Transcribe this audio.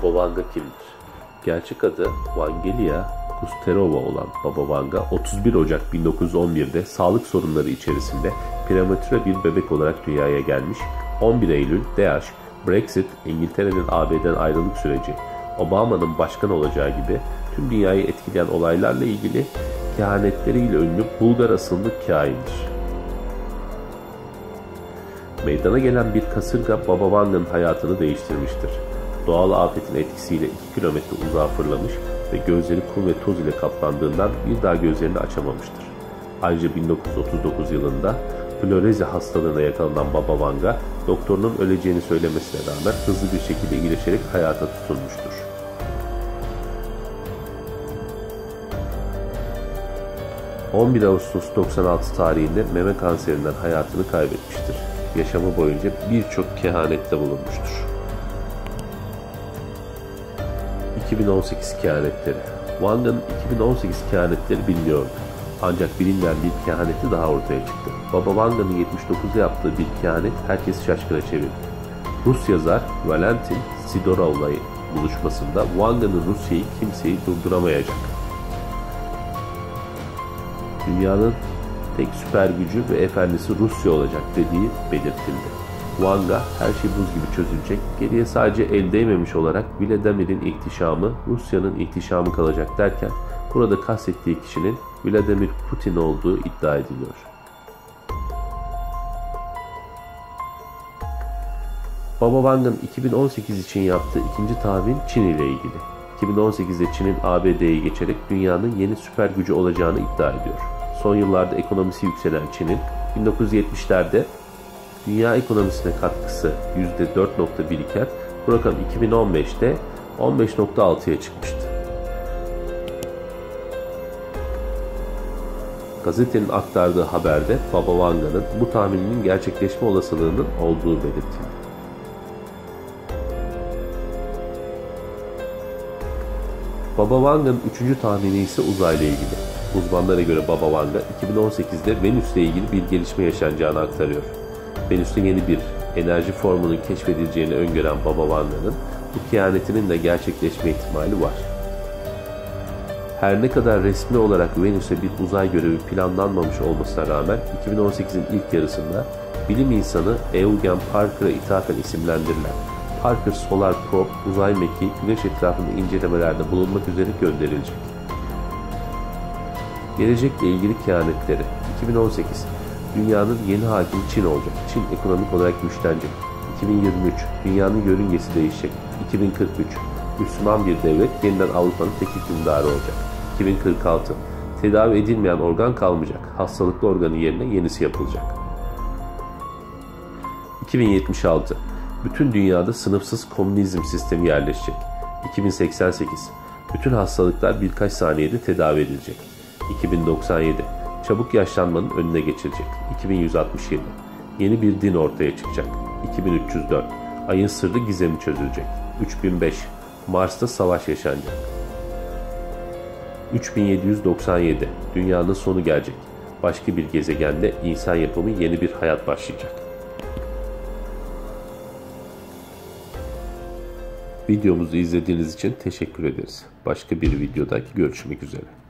Baba Vanga kimdir? Gerçek adı Vangelia Kusterova olan Baba Vanga, 31 Ocak 1911'de sağlık sorunları içerisinde prematüre bir bebek olarak dünyaya gelmiş. 11 Eylül DH, Brexit, İngiltere'nin AB'den ayrılık süreci, Obama'nın başkan olacağı gibi tüm dünyayı etkileyen olaylarla ilgili kehanetleriyle ünlü Bulgar asıllı kahindir. Meydana gelen bir kasırga Baba Vanga'nın hayatını değiştirmiştir. Doğal afetin etkisiyle 2 kilometre uzağa fırlamış ve gözleri kum ve toz ile kaplandığından bir daha gözlerini açamamıştır. Ayrıca 1939 yılında florezi hastalığına yakalanan Baba Vanga, doktorunun öleceğini söylemesine rağmen hızlı bir şekilde iyileşerek hayata tutunmuştur. ...11 Ağustos 96 tarihinde meme kanserinden hayatını kaybetmiştir. Yaşamı boyunca birçok kehanette bulunmuştur. 2018 kehanetleri. Vanga'nın 2018 kehanetleri biliniyordu. Ancak bilinmeyen bir kehaneti daha ortaya çıktı. Baba Vanga'nın 79'da yaptığı bir kehanet herkesi şaşkına çevirdi. Rus yazar Valentin Sidorov'la buluşmasında Vanga'nın Rusya'yı kimseyi durduramayacak, dünyanın tek süper gücü ve efendisi Rusya olacak dediği belirtildi. Vanga her şey buz gibi çözülecek, geriye sadece el değmemiş olarak Vladimir'in ihtişamı, Rusya'nın ihtişamı kalacak derken burada kastettiği kişinin Vladimir Putin olduğu iddia ediliyor. Baba Vanga'nın 2018 için yaptığı ikinci tahmin Çin ile ilgili. 2018'de Çin'in ABD'ye geçerek dünyanın yeni süper gücü olacağını iddia ediyor. Son yıllarda ekonomisi yükselen Çin'in 1970'lerde dünya ekonomisine katkısı %4.1 iken bu rakam 2015'te 15.6'ya çıkmıştı. Gazetenin aktardığı haberde Baba Vanga'nın bu tahmininin gerçekleşme olasılığının olduğu belirtildi. Baba Vanga'nın 3. tahmini ise uzayla ilgili. Uzmanlara göre Baba Vanga 2018'de Venüs'le ilgili bir gelişme yaşanacağını aktarıyor. Venüs'te yeni bir enerji formunun keşfedileceğini öngören Baba Vanga'nın bu kehanetinin de gerçekleşme ihtimali var. Her ne kadar resmi olarak Venüs'e bir uzay görevi planlanmamış olmasına rağmen 2018'in ilk yarısında bilim insanı Eugen Parker'a ithafen isimlendirilen Parker Solar Probe uzay mekiği Güneş etrafında incelemelerde bulunmak üzere gönderilecek. Gelecekle ilgili kehanetleri. 2018 dünyanın yeni hakimi Çin olacak. Çin ekonomik olarak güçlenecek. 2023 dünyanın yörüngesi değişecek. 2043 Müslüman bir devlet yeniden Avrupa'nın tek hükümdarı olacak. 2046 tedavi edilmeyen organ kalmayacak. Hastalıklı organın yerine yenisi yapılacak. 2076 bütün dünyada sınıfsız komünizm sistemi yerleşecek. 2088 bütün hastalıklar birkaç saniyede tedavi edilecek. 2097 çabuk yaşlanmanın önüne geçilecek. 2167 yeni bir din ortaya çıkacak. 2304 ayın sırrı gizemi çözülecek. 3005 Mars'ta savaş yaşanacak. 3797 dünyanın sonu gelecek. Başka bir gezegende insan yapımı yeni bir hayat başlayacak. Videomuzu izlediğiniz için teşekkür ederiz. Başka bir videoda görüşmek üzere.